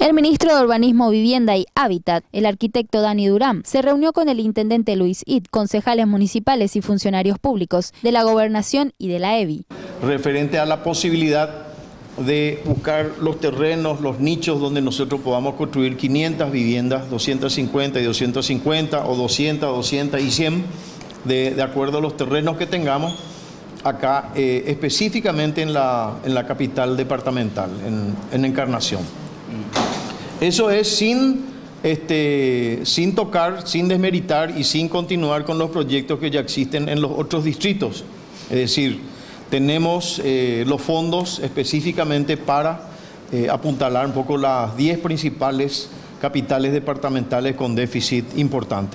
El ministro de Urbanismo, Vivienda y Hábitat, el arquitecto Dani Durán, se reunió con el intendente Luis Id, concejales municipales y funcionarios públicos de la Gobernación y de la EBI. Referente a la posibilidad de buscar los terrenos, los nichos donde nosotros podamos construir 500 viviendas, 250 y 250, o 200, 200 y 100, de acuerdo a los terrenos que tengamos acá, específicamente en la capital departamental, en Encarnación. Eso es sin tocar, sin desmeritar y sin continuar con los proyectos que ya existen en los otros distritos. Es decir, tenemos los fondos específicamente para apuntalar un poco las 10 principales capitales departamentales con déficit importante.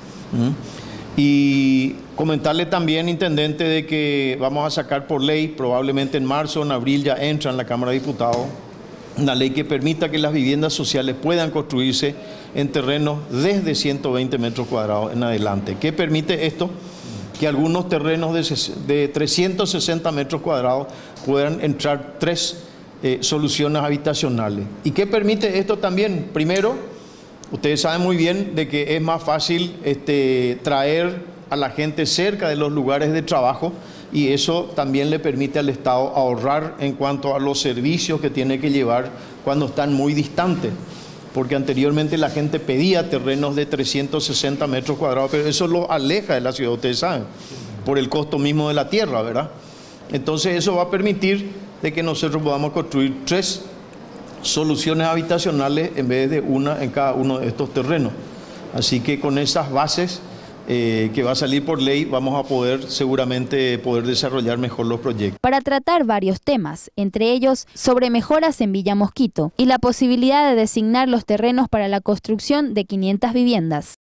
Y comentarle también, intendente, de que vamos a sacar por ley, probablemente en marzo o en abril ya entra en la Cámara de Diputados, una ley que permita que las viviendas sociales puedan construirse en terrenos desde 120 metros cuadrados en adelante. ¿Qué permite esto? Que algunos terrenos de 360 metros cuadrados puedan entrar 3 soluciones habitacionales. ¿Y qué permite esto también? Primero, ustedes saben muy bien de que es más fácil traer a la gente cerca de los lugares de trabajo, y eso también le permite al Estado ahorrar en cuanto a los servicios que tiene que llevar cuando están muy distantes. Porque anteriormente la gente pedía terrenos de 360 metros cuadrados, pero eso lo aleja de la ciudad, ustedes saben, por el costo mismo de la tierra, ¿verdad? Entonces eso va a permitir de que nosotros podamos construir 3 soluciones habitacionales en vez de una en cada uno de estos terrenos. Así que con esas bases que va a salir por ley, vamos a poder seguramente desarrollar mejor los proyectos. Para tratar varios temas, entre ellos sobre mejoras en Villa Mosquito y la posibilidad de designar los terrenos para la construcción de 500 viviendas.